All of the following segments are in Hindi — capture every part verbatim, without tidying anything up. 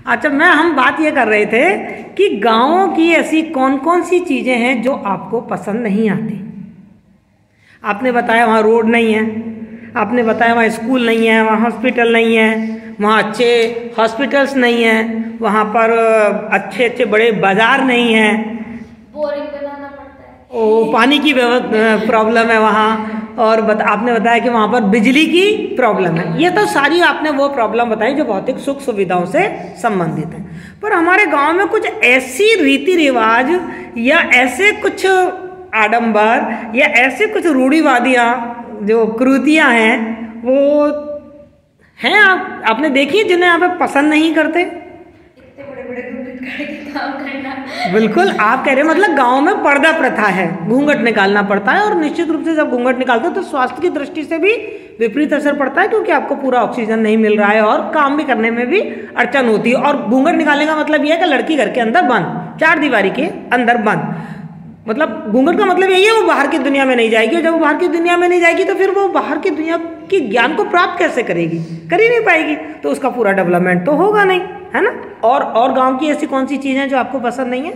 अच्छा, मैं हम बात ये कर रहे थे कि गांवों की ऐसी कौन कौन सी चीजें हैं जो आपको पसंद नहीं आती। आपने बताया वहाँ रोड नहीं है, आपने बताया वहाँ स्कूल नहीं है, वहाँ हॉस्पिटल नहीं है, वहाँ अच्छे हॉस्पिटल्स नहीं है, वहाँ पर अच्छे अच्छे बड़े बाजार नहीं है, बोरिंग बनाना पड़ता है, ओ पानी की प्रॉब्लम है वहाँ, और बता, आपने बताया कि वहाँ पर बिजली की प्रॉब्लम है। ये तो सारी आपने वो प्रॉब्लम बताई जो भौतिक सुख सुविधाओं से संबंधित है। पर हमारे गांव में कुछ ऐसी रीति रिवाज या ऐसे कुछ आडंबर या ऐसे कुछ रूढ़िवादियाँ जो कृतियाँ हैं वो हैं, आप आपने देखी जिन्हें आप पसंद नहीं करते। इतने बड़े बड़े घूंघट के काम करना। बिल्कुल, आप कह रहे हैं मतलब गांव में पर्दा प्रथा है, घूंघट निकालना पड़ता है, और निश्चित रूप से जब घूंघट निकालते हो तो स्वास्थ्य की दृष्टि से भी विपरीत असर पड़ता है, क्योंकि आपको पूरा ऑक्सीजन नहीं मिल रहा है और काम भी करने में भी अड़चन होती है। और घूंघट निकालने का मतलब यह है कि लड़की घर के अंदर बंद, चार दीवारी के अंदर बंद, मतलब घूंघट का मतलब यही है वो बाहर की दुनिया में नहीं जाएगी, और जब वो बाहर की दुनिया में नहीं जाएगी तो फिर वो बाहर की दुनिया की ज्ञान को प्राप्त कैसे करेगी, कर ही नहीं पाएगी, तो उसका पूरा डेवलपमेंट तो होगा नहीं, है ना। और और गांव की ऐसी कौन सी चीजें हैं जो आपको पसंद नहीं है?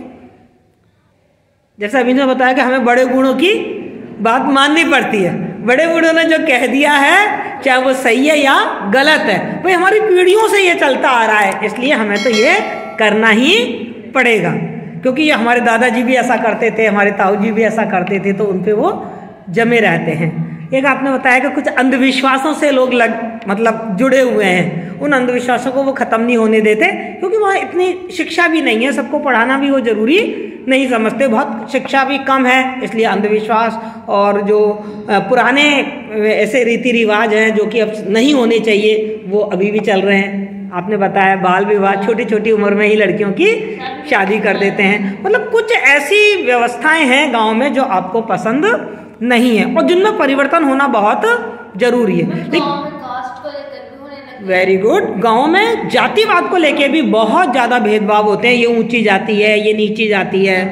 जैसा अभी ने बताया कि हमें बड़े बूढ़ों की बात माननी पड़ती है, बड़े बूढ़ों ने जो कह दिया है चाहे वो सही है या गलत है, भाई हमारी पीढ़ियों से ये चलता आ रहा है, इसलिए हमें तो ये करना ही पड़ेगा, क्योंकि ये हमारे दादाजी भी ऐसा करते थे, हमारे ताऊ जी भी ऐसा करते थे, तो उन पे वो जमे रहते हैं। एक आपने बताया कि कुछ अंधविश्वासों से लोग लग मतलब जुड़े हुए हैं, उन अंधविश्वासों को वो खत्म नहीं होने देते, क्योंकि वहाँ इतनी शिक्षा भी नहीं है, सबको पढ़ाना भी वो जरूरी नहीं समझते, बहुत शिक्षा भी कम है, इसलिए अंधविश्वास और जो पुराने ऐसे रीति रिवाज हैं जो कि अब नहीं होने चाहिए वो अभी भी चल रहे हैं। आपने बताया बाल विवाह, छोटी छोटी उम्र में ही लड़कियों की शादी कर देते हैं, मतलब कुछ ऐसी व्यवस्थाएं हैं गांव में जो आपको पसंद नहीं है और जिनमें परिवर्तन होना बहुत जरूरी है। वेरी गुड, गांव में जातिवाद को लेके भी बहुत ज्यादा भेदभाव होते हैं, ये ऊंची जाति है, ये नीची जाति है,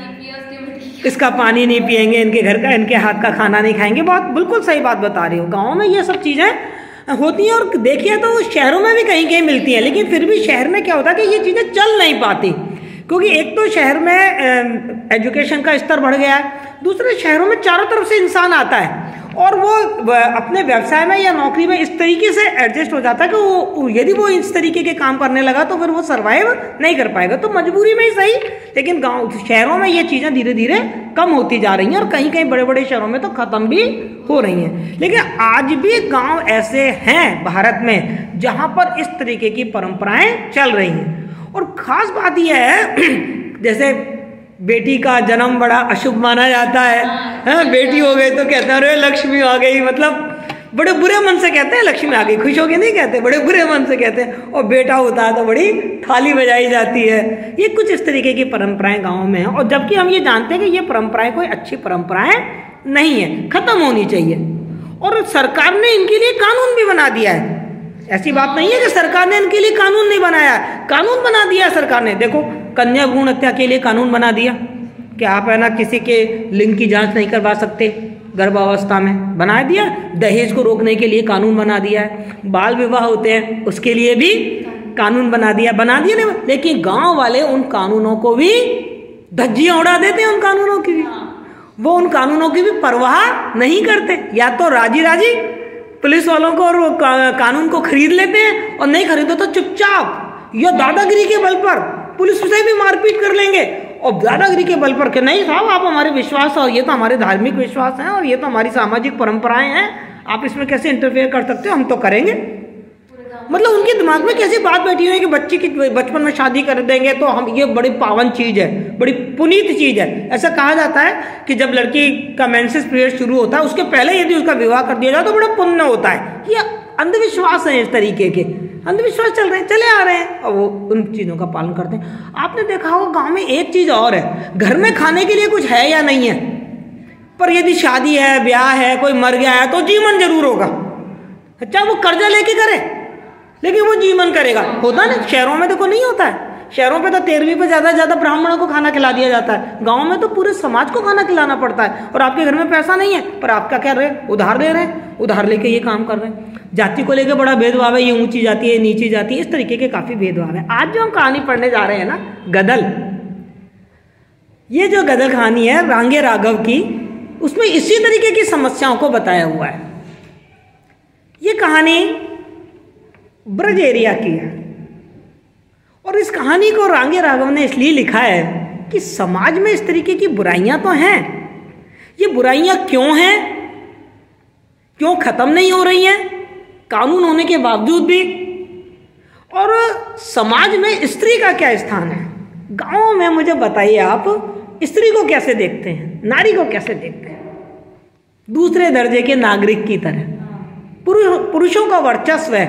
इसका पानी नहीं पियेंगे, इनके घर का इनके हाथ का खाना नहीं खाएंगे, बहुत बिल्कुल सही बात बता रही हो। गाँव में ये सब चीजें होती हैं, और देखिए तो शहरों में भी कहीं कहीं मिलती है, लेकिन फिर भी शहर में क्या होता है कि ये चीजें चल नहीं पाती, क्योंकि एक तो शहर में एजुकेशन का स्तर बढ़ गया है, दूसरे शहरों में चारों तरफ से इंसान आता है और वो अपने व्यवसाय में या नौकरी में इस तरीके से एडजस्ट हो जाता है कि वो यदि वो इस तरीके के काम करने लगा तो फिर वो सरवाइव नहीं कर पाएगा, तो मजबूरी में ही सही, लेकिन गांव शहरों में ये चीज़ें धीरे धीरे कम होती जा रही हैं और कहीं कहीं बड़े बड़े शहरों में तो खत्म भी हो रही हैं। लेकिन आज भी गाँव ऐसे हैं भारत में जहाँ पर इस तरीके की परंपराएं चल रही हैं, और खास बात यह है जैसे बेटी का जन्म बड़ा अशुभ माना जाता है, है? बेटी हो गई तो कहते हैं अरे लक्ष्मी आ गई, मतलब बड़े बुरे मन से कहते हैं लक्ष्मी आ गई, खुश हो के नहीं कहते, बड़े बुरे मन से कहते हैं, और बेटा होता है तो बड़ी थाली बजाई जाती है। ये कुछ इस तरीके की परंपराएं गाँव में हैं, और जबकि हम ये जानते हैं कि ये परंपराएं कोई अच्छी परंपराएं नहीं है, खत्म होनी चाहिए, और सरकार ने इनके लिए कानून भी बना दिया है। ऐसी बात नहीं है कि सरकार ने इनके लिए कानून नहीं बनाया, कानून बना दिया सरकार ने। देखो कन्या भ्रूण हत्या के लिए कानून बना दिया कि आप है ना किसी के लिंग की जांच नहीं करवा सकते गर्भावस्था में, बना दिया। दहेज को रोकने के लिए कानून बना दिया है, बाल विवाह होते हैं उसके लिए भी कानून बना दिया बना दिया नहीं, लेकिन गांव वाले उन कानूनों को भी धज्जियां उड़ा देते हैं, उन कानूनों की भी, वो उन कानूनों की भी परवाह नहीं करते, या तो राजी राजी पुलिस वालों को और का, कानून को खरीद लेते हैं, और नहीं खरीदो तो चुपचाप या दादागिरी के बल पर पुलिस से भी मारपीट कर लेंगे, और दादागिरी के बल पर कि नहीं साहब आप हमारे विश्वास, और ये तो हमारे धार्मिक विश्वास हैं, और ये तो हमारी सामाजिक परंपराएं हैं, आप इसमें कैसे इंटरफेयर कर सकते हो, हम तो करेंगे। मतलब उनके दिमाग में कैसी बात बैठी हुई है कि बच्चे की बचपन में शादी कर देंगे तो हम, ये बड़ी पावन चीज है, बड़ी पुनीत चीज है। ऐसा कहा जाता है कि जब लड़की का मेंसेस पीरियड शुरू होता है उसके पहले यदि उसका विवाह कर दिया जाए तो बड़ा पुण्य होता है। ये अंधविश्वास है, इस तरीके के अंधविश्वास चल रहे हैं, चले आ रहे हैं, और वो उन चीजों का पालन करते हैं। आपने देखा होगा गाँव में एक चीज और है, घर में खाने के लिए कुछ है या नहीं है, पर यदि शादी है, ब्याह है, कोई मर गया है तो जीवन जरूर होगा, अच्छा वो कर्जा लेके करे लेकिन वो जीवन करेगा। होता ना, शहरों में देखो नहीं होता है, शहरों पे तो तेरहवीं पे ज्यादा ज्यादा ब्राह्मणों को खाना खिला दिया जाता है, गांव में तो पूरे समाज को खाना खिलाना पड़ता है, और आपके घर में पैसा नहीं है पर आप क्या कर रहे हैं, उधार ले रहे हैं, उधार लेके ये काम कर रहे हैं। जाति को लेकर बड़ा भेदभाव है, ये ऊंची जाति है, नीची जाति है, इस तरीके के काफी भेदभाव है। आज जो हम कहानी पढ़ने जा रहे हैं ना, गदल, ये जो गदल कहानी है रांगे राघव की, उसमें इसी तरीके की समस्याओं को बताया हुआ है। ये कहानी ब्रज एरिया की है और इस कहानी को रांगे राघव ने इसलिए लिखा है कि समाज में इस तरीके की बुराइयां तो हैं, ये बुराइयां क्यों हैं, क्यों खत्म नहीं हो रही हैं कानून होने के बावजूद भी, और समाज में स्त्री का क्या स्थान है। गांव में मुझे बताइए आप स्त्री को कैसे देखते हैं, नारी को कैसे देखते हैं? दूसरे दर्जे के नागरिक की तरह, पुरुष पुरुषों का वर्चस्व है,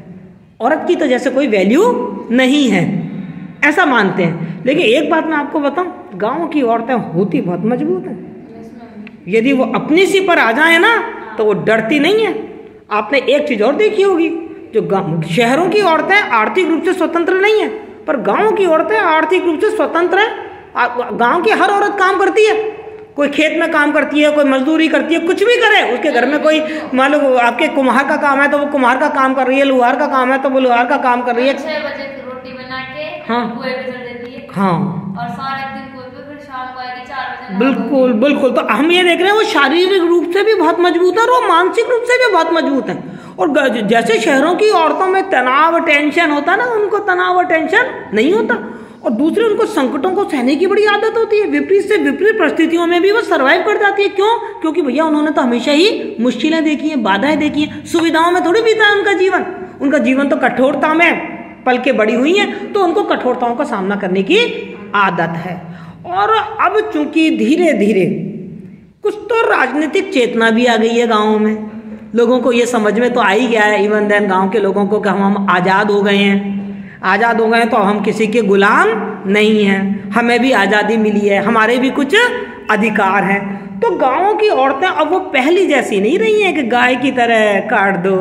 औरत की तो जैसे कोई वैल्यू नहीं है, ऐसा मानते हैं। लेकिन एक बात मैं आपको बताऊं, गांव की औरतें होती बहुत मजबूत हैं। यदि वो अपनी सी पर आ जाए ना तो वो डरती नहीं है। आपने एक चीज और देखी होगी, जो गांव शहरों की औरतें आर्थिक रूप से स्वतंत्र नहीं है, पर गांव की औरतें आर्थिक रूप से स्वतंत्र है। गांव की हर औरत काम करती है, कोई खेत में काम करती है, कोई मजदूरी करती है, कुछ भी करे। उसके घर में कोई मान लो आपके कुम्हार का काम है तो वो कुम्हार का काम कर रही है, लोहार का काम है तो वो लोहार का काम कर रही है। छह बजे रोटी बना के हाँ कुएं पे चल देती है, हाँ, और सारा दिन कुएं पे, फिर शाम को आएगी चार बजे। बिल्कुल बिल्कुल। तो हम ये देख रहे हैं वो शारीरिक रूप से भी बहुत मजबूत है और वो मानसिक रूप से भी बहुत मजबूत है। और जैसे शहरों की औरतों में तनाव टेंशन होता है ना, उनको तनाव और टेंशन नहीं होता। और दूसरे, उनको संकटों को सहने की बड़ी आदत होती है। विपरीत से विपरीत परिस्थितियों में भी वो सर्वाइव कर जाती है। क्यों? क्योंकि भैया उन्होंने तो हमेशा ही मुश्किलें देखी हैं, बाधाएं देखी हैं। सुविधाओं में थोड़ी बीता है उनका जीवन। उनका जीवन तो कठोरता में पल के बड़ी हुई है, तो उनको कठोरताओं का सामना करने की आदत है। और अब चूंकि धीरे धीरे कुछ तो राजनीतिक चेतना भी आ गई है गाँव में, लोगों को ये समझ में तो आ ही गया है, इवन देन गाँव के लोगों को कि हम हम आज़ाद हो गए हैं। आज़ाद हो गए तो हम किसी के गुलाम नहीं हैं, हमें भी आज़ादी मिली है, हमारे भी कुछ अधिकार हैं। तो गाँव की औरतें अब वो पहली जैसी नहीं रही हैं कि गाय की तरह काट दो।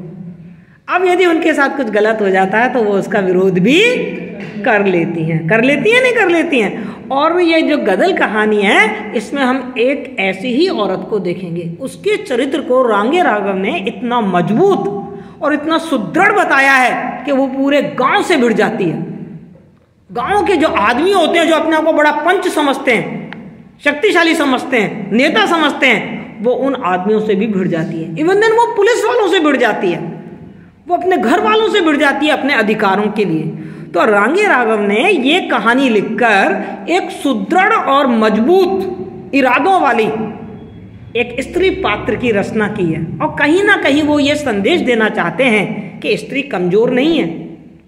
अब यदि उनके साथ कुछ गलत हो जाता है तो वो उसका विरोध भी कर लेती हैं, कर लेती हैं नहीं कर लेती हैं। और ये जो गदल कहानी है, इसमें हम एक ऐसी ही औरत को देखेंगे। उसके चरित्र को रांगे राघव ने इतना मजबूत और इतना सुदृढ़ बताया है कि वो पूरे गांव से भिड़ जाती है। गांव के जो आदमी होते हैं, जो अपने आप को बड़ा पंच समझते हैं, शक्तिशाली समझते हैं, नेता समझते हैं, वो उन आदमियों से भी भिड़ जाती है। इवन देन वो पुलिस वालों से भिड़ जाती है, वो अपने घर वालों से भिड़ जाती है अपने अधिकारों के लिए। तो रांगे राघव ने ये कहानी लिखकर एक सुदृढ़ और मजबूत इरादों वाली एक स्त्री पात्र की रचना की है। और कहीं ना कहीं वो ये संदेश देना चाहते हैं कि स्त्री कमजोर नहीं है,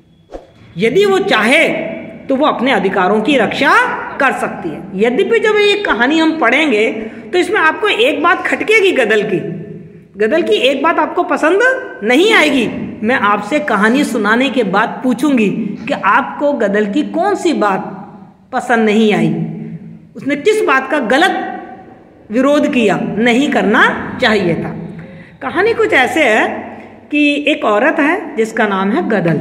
यदि वो चाहे तो वो अपने अधिकारों की रक्षा कर सकती है। यद्यपि जब ये कहानी हम पढ़ेंगे तो इसमें आपको एक बात खटकेगी, गदल की गदल की एक बात आपको पसंद नहीं आएगी। मैं आपसे कहानी सुनाने के बाद पूछूंगी कि आपको गदल की कौन सी बात पसंद नहीं आई, उसने किस बात का गलत विरोध किया, नहीं करना चाहिए था। कहानी कुछ ऐसे है कि एक औरत है जिसका नाम है गदल।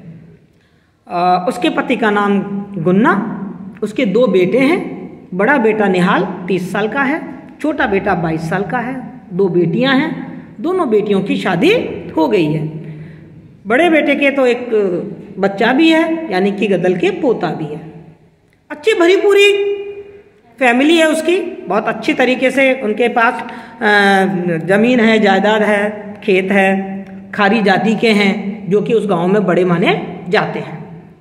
आ, उसके पति का नाम गुन्ना, उसके दो बेटे हैं। बड़ा बेटा निहाल तीस साल का है, छोटा बेटा बाईस साल का है। दो बेटियां हैं, दोनों बेटियों की शादी हो गई है। बड़े बेटे के तो एक बच्चा भी है, यानी कि गदल के पोता भी है। अच्छी भरी पूरी फैमिली है उसकी, बहुत अच्छी तरीके से उनके पास ज़मीन है, जायदाद है, खेत है, खारी जाति के हैं जो कि उस गांव में बड़े माने जाते हैं।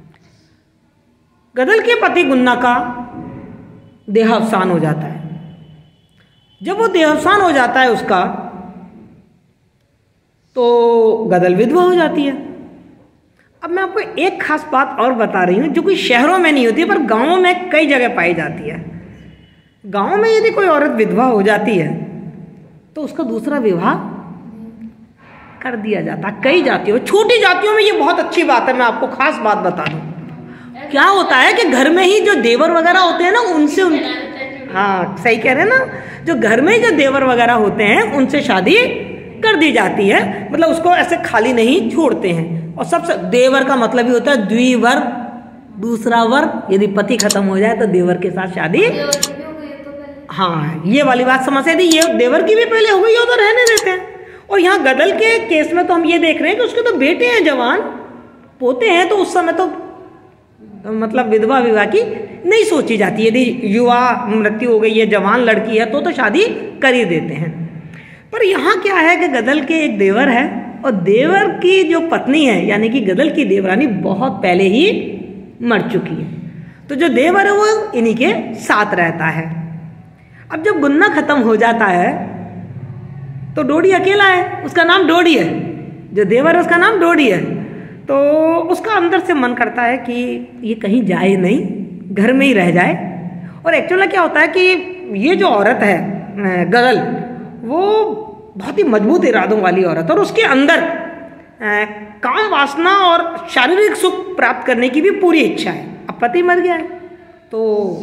गदल के पति गुन्ना का देहावसान हो जाता है। जब वो देहावसान हो जाता है उसका, तो गदल विधवा हो जाती है। अब मैं आपको एक खास बात और बता रही हूँ जो कि शहरों में नहीं होती पर गाँवों में कई जगह पाई जाती है। गांव में यदि कोई औरत विधवा हो जाती है तो उसका दूसरा विवाह कर दिया जाता है। कई जातियों, छोटी जातियों में ये बहुत अच्छी बात है। मैं आपको खास बात बता दूं, क्या होता है कि घर में ही जो देवर वगैरह होते हैं ना, उनसे उन... हाँ सही कह रहे हैं ना, जो घर में ही जो देवर वगैरह होते हैं उनसे शादी कर दी जाती है। मतलब उसको ऐसे खाली नहीं छोड़ते हैं। और सबसे देवर का मतलब ही होता है द्विवर, दूसरा वर। यदि पति खत्म हो जाए तो देवर के साथ शादी। हाँ, ये वाली बात समझ आई थी। ये देवर की भी पहले हो गई हो तो रहने देते हैं। और यहाँ गदल के केस में तो हम ये देख रहे हैं कि उसके तो बेटे हैं जवान, पोते हैं, तो उस समय तो मतलब विधवा विवाह की नहीं सोची जाती। यदि युवा मृत्यु हो गई है, जवान लड़की है, तो तो शादी कर ही देते हैं। पर यहाँ क्या है कि गदल के एक देवर है, और देवर की जो पत्नी है यानी कि गदल की देवरानी बहुत पहले ही मर चुकी है। तो जो देवर है वो इन्हीं के साथ रहता है। अब जब गुन्ना खत्म हो जाता है तो डोडी अकेला है, उसका नाम डोडी है, जो देवर है उसका नाम डोडी है। तो उसका अंदर से मन करता है कि ये कहीं जाए नहीं, घर में ही रह जाए। और एक्चुअली क्या होता है कि ये जो औरत है गदल, वो बहुत ही मजबूत इरादों वाली औरत, और उसके अंदर आ, काम वासना और शारीरिक सुख प्राप्त करने की भी पूरी इच्छा है। अब पति मर गया है तो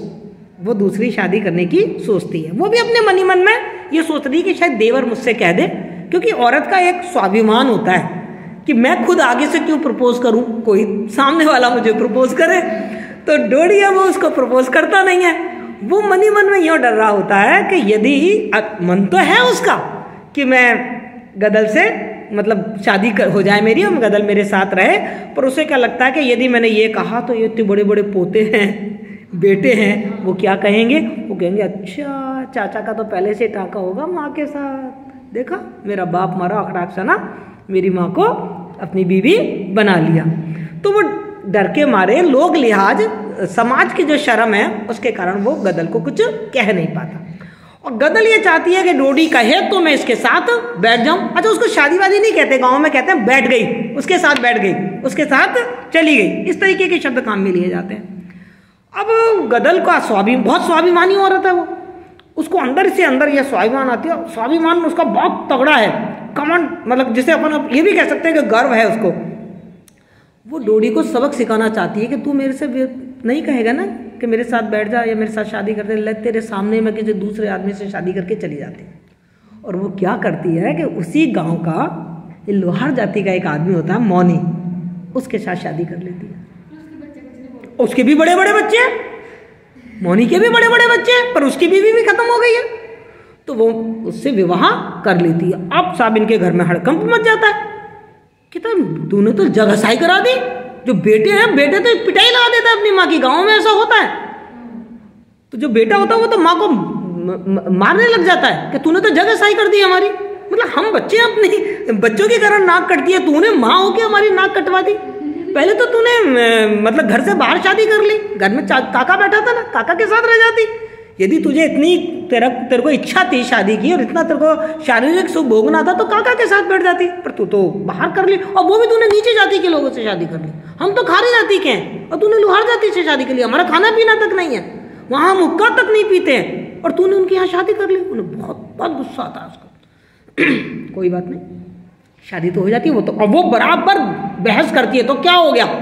वो दूसरी शादी करने की सोचती है। वो भी अपने मन ही मन में ये सोच रही है कि शायद देवर मुझसे कह दे, क्योंकि औरत का एक स्वाभिमान होता है कि मैं खुद आगे से क्यों प्रपोज करूं, कोई सामने वाला मुझे प्रपोज करे। तो डोडी है वो उसको प्रपोज करता नहीं है। वो मन ही मन में यूँ डर रहा होता है कि यदि मन तो है उसका कि मैं गदल से मतलब शादी कर हो जाए मेरी और गदल मेरे साथ रहे, पर उसे क्या लगता है कि यदि मैंने ये कहा तो ये इतने बड़े बड़े पोते हैं, बेटे हैं, वो क्या कहेंगे? वो कहेंगे अच्छा चाचा का तो पहले से टाका होगा माँ के साथ, देखा मेरा बाप मारा अखड़ाक से ना मेरी माँ को अपनी बीवी बना लिया। तो वो डर के मारे, लोग लिहाज, समाज की जो शर्म है उसके कारण वो गदल को कुछ कह नहीं पाता। और गदल ये चाहती है कि डोडी कहे तो मैं इसके साथ बैठ जाऊं। अच्छा, उसको शादी वादी नहीं कहते, गांव में कहते हैं बैठ गई, उसके साथ बैठ गई, उसके साथ चली गई, इस तरीके के शब्द काम में लिए जाते हैं। अब गदल का स्वाभी बहुत स्वाभिमानी औरत है वो, उसको अंदर से अंदर यह स्वाभिमान आती है। स्वाभिमान उसका बहुत तगड़ा है, कमांड, मतलब जिसे अपन ये भी कह सकते हैं कि गर्व है उसको। वो डोडी को सबक सिखाना चाहती है कि तू मेरे से नहीं कहेगा ना कि मेरे साथ बैठ जा या मेरे साथ शादी कर दे, ले तेरे सामने में किसी दूसरे आदमी से शादी करके चली जाती है। और वो क्या करती है कि उसी गांव का लोहार जाति का एक आदमी होता है मौनी, उसके साथ शादी कर लेती है। उसके भी बड़े बड़े बच्चे हैं, मौनी के भी बड़े बड़े बच्चे हैं, पर उसकी बीवी भी खत्म हो गई है, तो वो उससे विवाह कर लेती है। अब साहब इनके घर में हड़कंप मच जाता है कि तूने तो जगहसाई करा दी, जो बेटे हैं बेटे तो पिटाई लगा देता है अपनी माँ की, गाँव में ऐसा होता है। तो जो बेटा होता है वो तो माँ को मारने लग जाता है कि तूने तो जगहसाई कर दी हमारी, मतलब हम बच्चे अपनी बच्चों के कारण नाक कटती है, तूने माँ होके हमारी नाक कटवा दी। पहले तो तूने मतलब घर से बाहर शादी कर ली, घर में काका बैठा था ना, काका के साथ रह जाती। यदि तुझे इतनी तेरा तेरे को इच्छा थी शादी की और इतना तेरे को शारीरिक सुख भोगना था तो काका के साथ बैठ जाती, पर तू तो बाहर कर ली, और वो भी तूने नीचे जाति के लोगों से शादी कर ली। हम तो खारी जाति के हैं और तूने लोहार जाति से शादी कर ली, हमारा खाना पीना तक नहीं है, वहाँ हम हुक्का तक नहीं पीते हैं, और तूने उनके यहाँ शादी कर ली। उन्हें बहुत बहुत गुस्सा आता है उसको। कोई बात नहीं, शादी तो हो जाती है वो तो, और वो बराबर बहस करती है, तो क्या हो गया,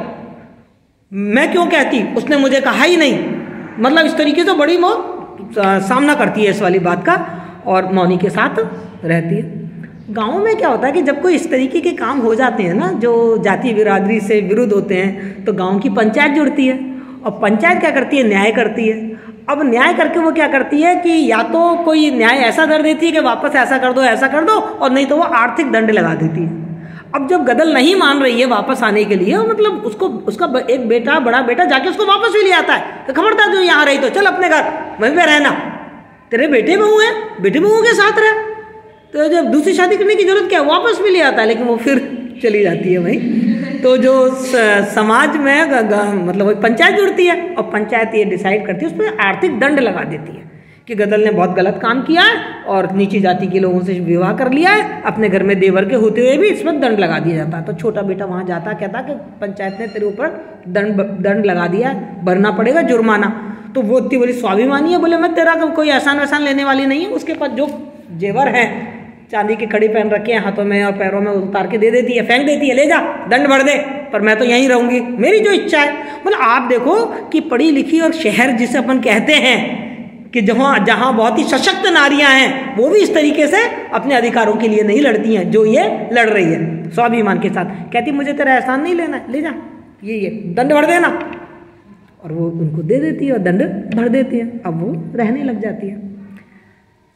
मैं क्यों कहती, उसने मुझे कहा ही नहीं, मतलब इस तरीके से बड़ी वो सामना करती है इस वाली बात का, और मौनी के साथ रहती है। गाँव में क्या होता है कि जब कोई इस तरीके के काम हो जाते हैं ना जो जाति बिरादरी से विरुद्ध होते हैं, तो गाँव की पंचायत जुड़ती है, और पंचायत क्या करती है, न्याय करती है। अब न्याय करके वो क्या करती है कि या तो कोई न्याय ऐसा कर देती है कि वापस ऐसा कर दो ऐसा कर दो, और नहीं तो वो आर्थिक दंड लगा देती है। अब जब गदल नहीं मान रही है वापस आने के लिए, मतलब उसको उसका एक बेटा बड़ा बेटा जाके उसको वापस भी ले आता है कि खबरदार जो यहाँ रही तो चल अपने घर वहीं पे रहना, तेरे बेटे बहू है, बेटे बहू के साथ रह। तो जब दूसरी शादी करने की जरूरत क्या, वापस भी ले आता है, लेकिन वो फिर चली जाती है वहीं। तो जो समाज में ग, ग, मतलब पंचायत जुड़ती है, और पंचायत ये डिसाइड करती है, उस पर आर्थिक दंड लगा देती है कि गदल ने बहुत गलत काम किया है और नीची जाति के लोगों से विवाह कर लिया है, अपने घर में देवर के होते हुए भी इस पर दंड लगा दिया जाता है। तो छोटा बेटा वहाँ जाता, कहता कि पंचायत ने तेरे ऊपर दंड दंड लगा दिया है, भरना पड़ेगा जुर्माना। तो वो इतनी बड़ी स्वाभिमानी है, बोले मैं तेरा कोई एहसान वहसान लेने वाली नहीं है। उसके पास जो जेवर है, चांदी की कड़ी पहन रखे हैं हाथों में और पैरों में, उतार के दे देती है, फेंक देती है, ले जा दंड भर दे, पर मैं तो यहीं रहूंगी, मेरी जो इच्छा है। मतलब आप देखो कि पढ़ी लिखी और शहर जिसे अपन कहते हैं कि जहाँ जहाँ बहुत ही सशक्त नारियां हैं, वो भी इस तरीके से अपने अधिकारों के लिए नहीं लड़ती हैं जो ये लड़ रही है स्वाभिमान के साथ। कहती मुझे तेरा एहसान नहीं लेना, ले जा, ये ये दंड भर देना, और वो उनको दे देती है और दंड भर देती है। अब वो रहने लग जाती है।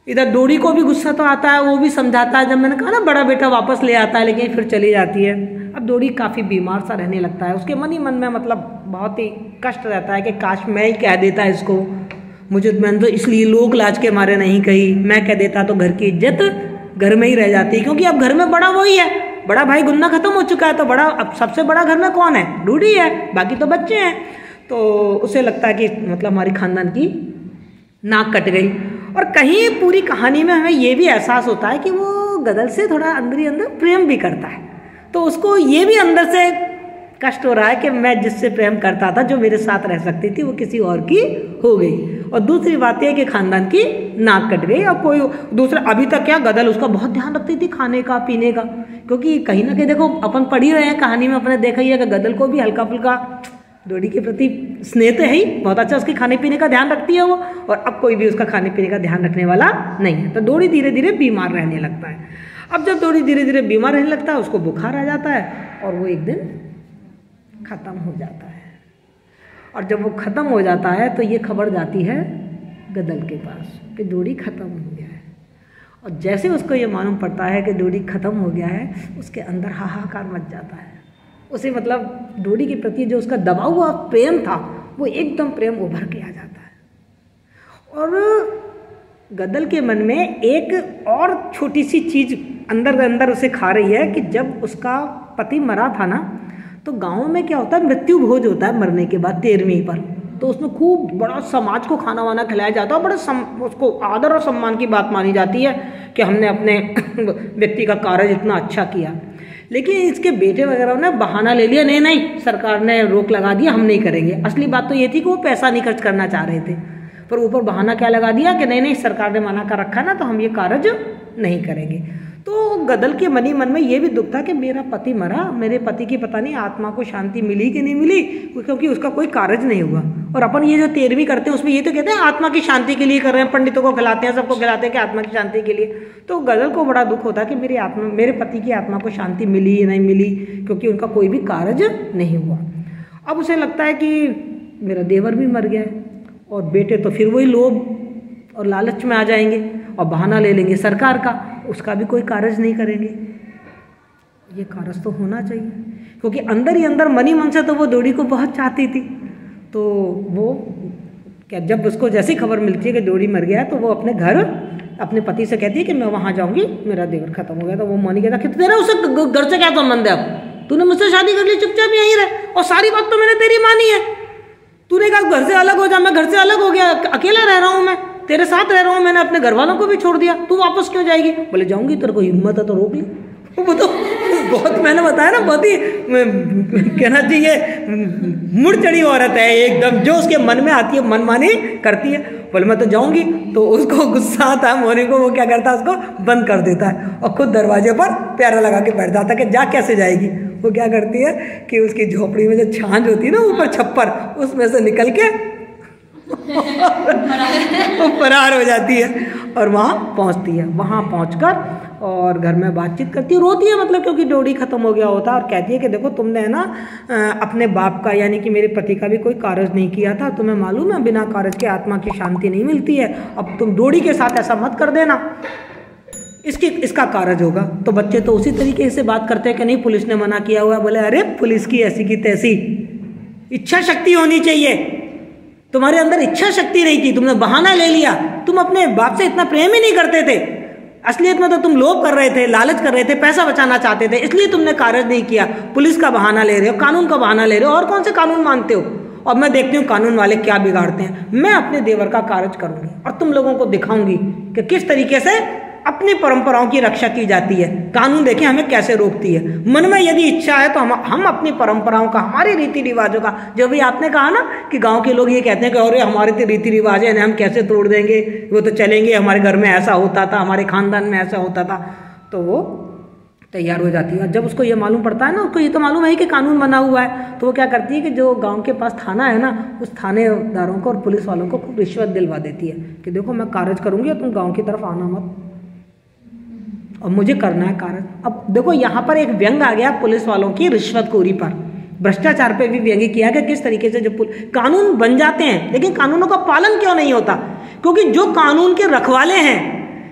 इधर डोरी को भी गुस्सा तो आता है, वो भी समझाता है, जब मैंने कहा ना बड़ा बेटा वापस ले आता है, लेकिन फिर चली जाती है। अब डोरी काफ़ी बीमार सा रहने लगता है, उसके मन ही मन में मतलब बहुत ही कष्ट रहता है कि काश मैं ही कह देता इसको, मुझे मैंने तो इसलिए लोग लाज के मारे नहीं कही, मैं कह देता तो घर की इज्जत घर में ही रह जाती, क्योंकि अब घर में बड़ा वही है, बड़ा भाई गुन्ना खत्म हो चुका है, तो बड़ा अब सबसे बड़ा घर में कौन है, डूडी है, बाकी तो बच्चे हैं। तो उसे लगता है कि मतलब हमारी खानदान की नाक कट गई। और कहीं पूरी कहानी में हमें ये भी एहसास होता है कि वो गदल से थोड़ा अंदर ही अंदर प्रेम भी करता है, तो उसको ये भी अंदर से कष्ट हो रहा है कि मैं जिससे प्रेम करता था, जो मेरे साथ रह सकती थी, वो किसी और की हो गई। और दूसरी बात यह कि खानदान की नाक कट गई। अब कोई दूसरा, अभी तक क्या गदल उसका बहुत ध्यान रखती थी खाने का पीने का, क्योंकि कहीं ना कहीं देखो अपन पढ़ ही रहे हैं कहानी में, अपने देखा ही है कि गदल को भी हल्का फुल्का डोडी के प्रति स्नेह तो है ही, बहुत अच्छा उसके खाने पीने का ध्यान रखती है वो, और अब कोई भी उसका खाने पीने का ध्यान रखने वाला नहीं है। तो डोडी धीरे धीरे बीमार रहने लगता है। अब जब डोडी धीरे धीरे बीमार रहने लगता है, उसको बुखार आ जाता है और वो एक दिन खत्म हो जाता है। और जब वो खत्म हो जाता है तो ये खबर जाती है गदल के पास कि डोडी खत्म हो गया है। और जैसे उसको ये मालूम पड़ता है कि डोडी खत्म हो गया है, उसके अंदर हाहाकार मच जाता है। उसे मतलब डोडी के प्रति जो उसका दबा हुआ प्रेम था, वो एकदम प्रेम उभर के आ जाता है। और गदल के मन में एक और छोटी सी चीज अंदर अंदर उसे खा रही है कि जब उसका पति मरा था ना, तो गांव में क्या होता है, मृत्यु भोज होता है मरने के बाद तेरहवीं पर, तो उसमें खूब बड़ा समाज को खाना वाना खिलाया जाता है, बड़े सम, उसको आदर और सम्मान की बात मानी जाती है कि हमने अपने व्यक्ति का कार्य इतना अच्छा किया। लेकिन इसके बेटे वगैरह ने बहाना ले लिया, नहीं नहीं सरकार ने रोक लगा दिया, हम नहीं करेंगे। असली बात तो ये थी कि वो पैसा नहीं खर्च करना चाह रहे थे, पर ऊपर बहाना क्या लगा दिया कि नहीं नहीं सरकार ने मना कर रखा ना, तो हम ये कार्य नहीं करेंगे। तो गदल के मनी मन में ये भी दुख था कि मेरा पति मरा, मेरे पति की पता नहीं आत्मा को शांति मिली कि नहीं मिली, क्योंकि उसका कोई कार्य नहीं हुआ। और अपन ये जो तेरहवीं करते हैं उसमें ये तो कहते हैं आत्मा की शांति के लिए कर रहे हैं, पंडितों को खिलाते हैं, सबको खिलाते हैं कि आत्मा की शांति के लिए। तो गदल को बड़ा दुख होता है कि मेरी आत्मा, मेरे पति की आत्मा को शांति मिली या नहीं मिली, क्योंकि उनका कोई भी कार्य नहीं हुआ। अब उसे लगता है कि मेरा देवर भी मर गया है, और बेटे तो फिर वही लोभ और लालच में आ जाएंगे और बहाना ले लेंगे सरकार का, उसका भी कोई कार्य नहीं करेंगे। ये कार्य तो होना चाहिए, क्योंकि अंदर ही अंदर मनी मन से तो वो डोडी को बहुत चाहती थी। तो वो क्या, जब उसको जैसी खबर मिलती है कि डोडी मर गया है, तो वो अपने घर अपने पति से कहती है कि मैं वहाँ जाऊँगी, मेरा देवर खत्म हो गया। तो वो मनी कहता कि तेरा उसे घर से क्या संबंध है, अब तूने मुझसे शादी कर ली, चुपचाप यहीं रहे, और सारी बात तो मैंने तेरी मानी है। तूने कहा घर से अलग हो जा, मैं घर से अलग हो गया, अकेला रह रहा हूँ, मैं तेरे साथ रह रहा हूँ, मैंने अपने घर वालों को भी छोड़ दिया, तू वापस क्यों जाएगी? बोले जाऊंगी, तेरे को हिम्मत है तो रोक ली। वो तो बहुत, मैंने बताया ना, बहुत ही कहना चाहिए मुड़ चढ़ी औरत है एकदम, जो उसके मन में आती है मनमानी करती है। बोले मैं तो जाऊंगी, तो उसको गुस्सा आता है मोनी को, वो क्या करता है उसको बंद कर देता है और खुद दरवाजे पर प्यारा लगा के बैठ जाता है कि जा कैसे जाएगी। वो क्या करती है कि उसकी झोपड़ी में जो छाछ होती है ना ऊपर छप्पर, उसमें से निकल के वो फरार हो जाती है और वहाँ पहुँचती है। वहाँ पहुँचकर और घर में बातचीत करती है, रोती है, मतलब क्योंकि डोडी खत्म हो गया होता है, और कहती है कि देखो तुमने है ना अपने बाप का यानी कि मेरे पति का भी कोई कार्य नहीं किया था, तुम्हें मालूम है बिना कार्य के आत्मा की शांति नहीं मिलती है। अब तुम डोडी के साथ ऐसा मत कर देना, इसकी इसका कार्य होगा। तो बच्चे तो उसी तरीके से बात करते हैं कि नहीं पुलिस ने मना किया हुआ है। बोले अरे पुलिस की ऐसी की तैसी, इच्छा शक्ति होनी चाहिए, तुम्हारे अंदर इच्छा शक्ति नहीं थी, तुमने बहाना ले लिया, तुम अपने बाप से इतना प्रेम ही नहीं करते थे, असलियत में तो तुम लोभ कर रहे थे, लालच कर रहे थे, पैसा बचाना चाहते थे, इसलिए तुमने कार्य नहीं किया। पुलिस का बहाना ले रहे हो, कानून का बहाना ले रहे हो, और कौन से कानून मानते हो? और मैं देखती हूँ कानून वाले क्या बिगाड़ते हैं। मैं अपने देवर का कार्य करूंगी और तुम लोगों को दिखाऊंगी कि किस तरीके से अपनी परंपराओं की रक्षा की जाती है। कानून देखें हमें कैसे रोकती है। मन में यदि इच्छा है तो हम हम अपनी परंपराओं का, हमारे रीति रिवाजों का, जो भी आपने कहा ना कि गांव के लोग ये कहते हैं कि अरे हमारे तो रीति रिवाज है, हम कैसे तोड़ देंगे, वो तो चलेंगे, हमारे घर में ऐसा होता था, हमारे खानदान में ऐसा होता था, तो वो तैयार हो जाती है। जब उसको ये मालूम पड़ता है ना, उसको ये तो मालूम है कि कानून बना हुआ है, तो वो क्या करती है कि जो गांव के पास थाना है ना, उस थानेदारों को और पुलिस वालों को खूब रिश्वत दिलवा देती है कि देखो मैं कार्य करूंगी और तुम गाँव की तरफ आना मत, और मुझे करना है कार्य। अब देखो यहाँ पर एक व्यंग आ गया पुलिस वालों की रिश्वतखोरी पर, भ्रष्टाचार पे भी व्यंग किया कि किस तरीके से जो कानून बन जाते हैं लेकिन कानूनों का पालन क्यों नहीं होता, क्योंकि जो कानून के रखवाले हैं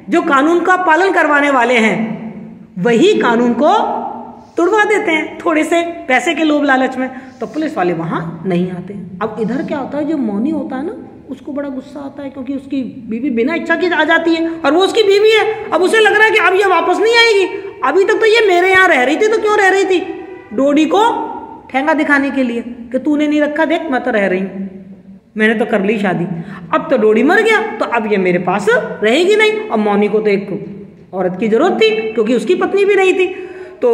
जो कानून का पालन करवाने वाले हैं वही कानून को तोड़वा देते हैं थोड़े से पैसे के लोभ लालच में, तो पुलिस वाले वहां नहीं आते हैं। अब इधर क्या होता है, जो मौनी होता है ना उसको बड़ा गुस्सा आता है, क्योंकि उसकी बीवी बिना इच्छा की आ जाती है और वो उसकी बीवी है। अब उसे लग रहा है कि अब ये वापस नहीं आएगी, अभी तक तो ये मेरे यहाँ रह रही थी, तो क्यों रह रही थी? डोडी को ठेंगा दिखाने के लिए कि तूने नहीं रखा, देख मैं तो रह रही हूँ, मैंने तो कर ली शादी। अब तो डोडी मर गया तो अब ये मेरे पास रहेगी नहीं। अब मौनी को तो एक औरत की जरूरत थी क्योंकि उसकी पत्नी भी नहीं थी, तो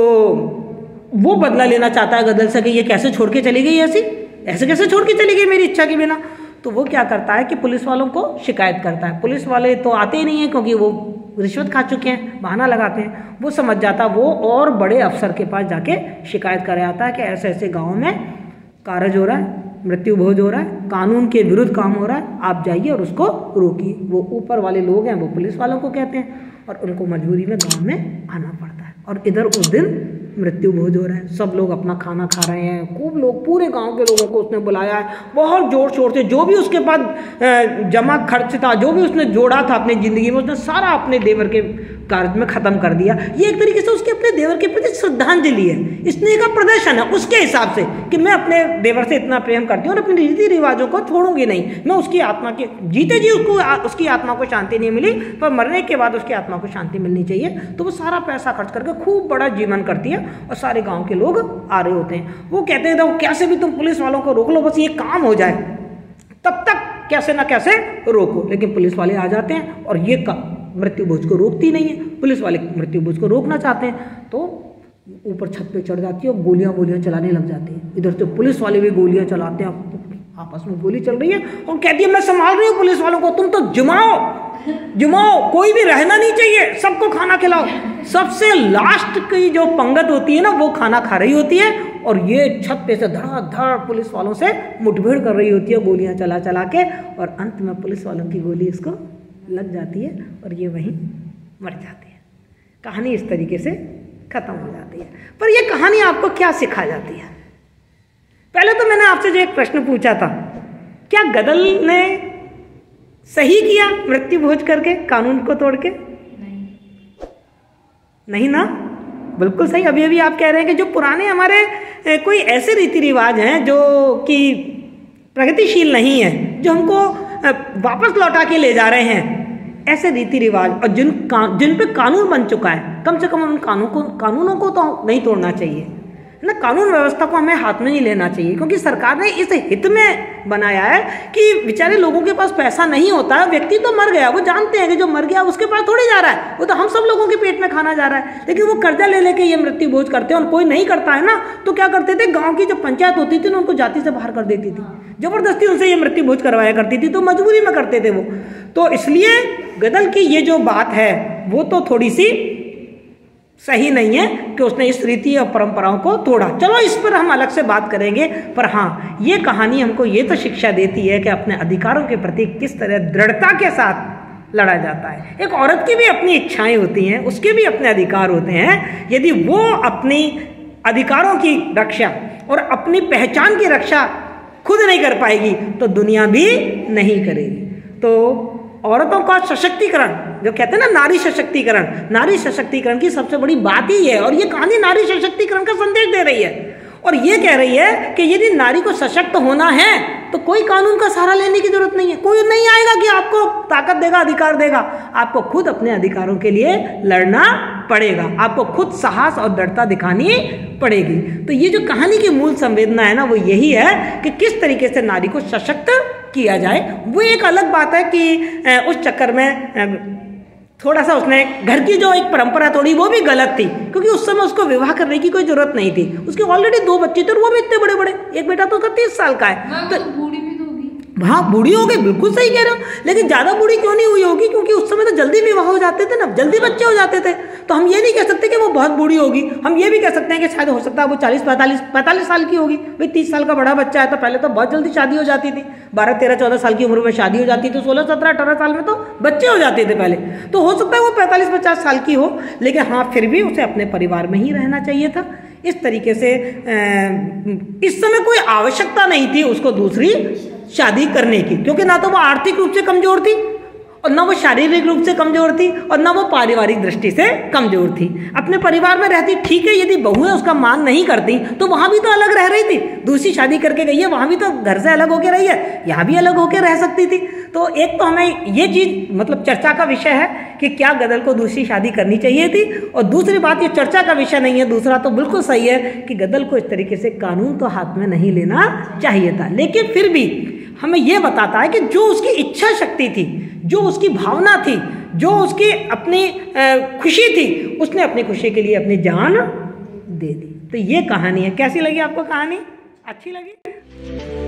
वो बदला लेना चाहता है गदल से कि ये कैसे छोड़ के चली गई, ऐसी ऐसे कैसे छोड़ के चली गई मेरी इच्छा के बिना। तो वो क्या करता है कि पुलिस वालों को शिकायत करता है। पुलिस वाले तो आते ही नहीं है क्योंकि वो रिश्वत खा चुके हैं, बहाना लगाते हैं। वो समझ जाता, वो और बड़े अफसर के पास जाके शिकायत कर आता है कि ऐसे ऐसे गाँव में कारज हो रहा है, मृत्यु भोज हो रहा है, कानून के विरुद्ध काम हो रहा है, आप जाइए और उसको रोकिए। वो ऊपर वाले लोग हैं वो पुलिस वालों को कहते हैं और उनको मजबूरी में गांव में आना पड़ता है। और इधर उस दिन मृत्यु भोज हो रहा है, सब लोग अपना खाना खा रहे हैं, खूब लोग, पूरे गांव के लोगों को उसने बुलाया है बहुत जोर शोर से। जो भी उसके पास जमा खर्च था, जो भी उसने जोड़ा था अपनी ज़िंदगी में, उसने सारा अपने देवर के कार्य में ख़त्म कर दिया। ये एक तरीके से उसके अपने देवर के प्रति श्रद्धांजलि है, स्नेह का प्रदर्शन है उसके हिसाब से कि मैं अपने देवर से इतना प्रेम करती हूँ और अपने रीति रिवाजों को छोड़ूंगी नहीं। मैं उसकी आत्मा के जीते जी उसको उसकी आत्मा को शांति नहीं मिली, पर मरने के बाद उसकी आत्मा को शांति मिलनी चाहिए। तो वो सारा पैसा खर्च करके खूब बड़ा जीवन करती है और सारे गाँव के लोग आ रहे होते हैं। वो कहते हैं तो कैसे भी तुम पुलिस वालों को रोक लो, बस ये काम हो जाए, तब तक कैसे ना कैसे रोको। लेकिन पुलिस वाले आ जाते हैं और ये मृत्यु भोज को रोकती नहीं है। पुलिस वाले मृत्यु भोज को रोकना चाहते हैं तो ऊपर छत पे चढ़ जाती है और गोलियां गोलियां चलाने लग जाती है। इधर तो पुलिस वाले भी गोलियां चलाते हैं, आपस में गोली चल रही है और कहती है मैं संभाल रही हूँ पुलिस वालों को, तुम तो जुमाओ जुमाओ, कोई भी रहना नहीं चाहिए, सबको खाना खिलाओ। सबसे लास्ट की जो पंगत होती है ना वो खाना खा रही होती है और ये छत पे से धड़ाधड़ पुलिस वालों से मुठभेड़ कर रही होती है गोलियां चला चला के, और अंत में पुलिस वालों की गोली इसको लग जाती है और ये वहीं मर जाती है। कहानी इस तरीके से खत्म हो जाती है। पर ये कहानी आपको क्या सिखा जाती है? पहले तो मैंने आपसे जो एक प्रश्न पूछा था, क्या गदल ने सही किया मृत्यु भोज करके, कानून को तोड़ के? नहीं नहीं ना, बिल्कुल सही। अभी अभी आप कह रहे हैं कि जो पुराने हमारे कोई ऐसे रीति रिवाज हैं जो कि प्रगतिशील नहीं है, जो हमको वापस लौटा के ले जा रहे हैं, ऐसे रीति रिवाज और जिन का, जिन पे कानून बन चुका है, कम से कम उन कानून को कानूनों को तो नहीं तोड़ना चाहिए ना। कानून व्यवस्था को हमें हाथ में नहीं लेना चाहिए, क्योंकि सरकार ने इस हित में बनाया है कि बेचारे लोगों के पास पैसा नहीं होता है। व्यक्ति तो मर गया, वो जानते हैं कि जो मर गया उसके पास थोड़ी जा रहा है, वो तो हम सब लोगों के पेट में खाना जा रहा है। लेकिन वो कर्जा ले लेके ये मृत्यु भोज करते हैं और कोई नहीं करता है ना, तो क्या करते थे, गाँव की जो पंचायत होती थी ना उनको जाति से बाहर कर देती थी, जबरदस्ती उनसे ये मृत्यु भोज करवाया करती थी, तो मजबूरी में करते थे वो। तो इसलिए गदल की ये जो बात है वो तो थोड़ी सी सही नहीं है कि उसने इस रीति और परंपराओं को तोड़ा। चलो इस पर हम अलग से बात करेंगे, पर हाँ ये कहानी हमको ये तो शिक्षा देती है कि अपने अधिकारों के प्रति किस तरह दृढ़ता के साथ लड़ा जाता है। एक औरत की भी अपनी इच्छाएं होती हैं, उसके भी अपने अधिकार होते हैं। यदि वो अपनी अधिकारों की रक्षा और अपनी पहचान की रक्षा खुद नहीं कर पाएगी तो दुनिया भी नहीं करेगी। तो औरतों का सशक्तिकरण, जो कहते हैं ना नारी सशक्तिकरण, नारी सशक्तिकरण की सबसे बड़ी बात ही है, और ये कहानी नारी सशक्तिकरण का संदेश दे रही है और ये कह रही है कि यदि नारी को सशक्त होना है तो कोई कानून का सहारा लेने की जरूरत नहीं है। कोई नहीं आएगा कि आपको ताकत देगा, अधिकार देगा। आपको खुद अपने अधिकारों के लिए लड़ना पड़ेगा, आपको खुद साहस और दृढ़ता दिखानी पड़ेगी। तो ये जो कहानी की मूल संवेदना है ना वो यही है कि किस तरीके से नारी को सशक्त किया जाए। वो एक अलग बात है कि उस चक्कर में थोड़ा सा उसने घर की जो एक परंपरा तोड़ी, वो भी गलत थी, क्योंकि उस समय उसको विवाह करने की कोई जरूरत नहीं थी। उसके ऑलरेडी दो बच्चे थे और वो भी इतने बड़े बड़े, एक बेटा तो उसका तीस साल का है, तो बूढ़ी भी तो होगी। हाँ बूढ़ी हो गई, बिल्कुल सही कह रहे हो, लेकिन ज्यादा बूढ़ी क्यों नहीं हुई होगी, क्योंकि उस समय तो जल्दी विवाह हो जाते थे ना, जल्दी बच्चे हो जाते थे। तो हम ये नहीं कह सकते कि वो बहुत बूढ़ी होगी, हम ये भी कह सकते हैं कि शायद हो सकता है वो चालीस पैंतालीस पैंतालीस साल की होगी। भाई तीस साल का बड़ा बच्चा है तो पहले तो बहुत जल्दी शादी हो जाती थी, बारह तेरह चौदह साल की उम्र में शादी हो जाती थी, सोलह सत्रह अठारह साल में तो बच्चे हो जाते थे पहले। तो हो सकता है वो पैंतालीस पचास साल की हो, लेकिन हाँ फिर भी उसे अपने परिवार में ही रहना चाहिए था। इस तरीके से इस समय कोई आवश्यकता नहीं थी उसको दूसरी शादी करने की, क्योंकि ना तो वो आर्थिक रूप से कमजोर थी और ना वो शारीरिक रूप से कमजोर थी और ना वो पारिवारिक दृष्टि से कमजोर थी। अपने परिवार में रहती, ठीक है, यदि बहुएं उसका मान नहीं करती तो वहां भी तो अलग रह रही थी। दूसरी शादी करके गई है, वहां भी तो घर से अलग होकर रही है, यहाँ भी अलग होकर रह सकती थी। तो एक तो हमें ये चीज मतलब चर्चा का विषय है कि क्या गदल को दूसरी शादी करनी चाहिए थी, और दूसरी बात ये चर्चा का विषय नहीं है। दूसरा तो बिल्कुल सही है कि गदल को इस तरीके से कानून तो हाथ में नहीं लेना चाहिए था, लेकिन फिर भी हमें यह बताता है कि जो उसकी इच्छा शक्ति थी, जो उसकी भावना थी, जो उसकी अपनी खुशी थी, उसने अपनी खुशी के लिए अपनी जान दे दी। तो ये कहानी है। कैसी लगी आपको कहानी? अच्छी लगी?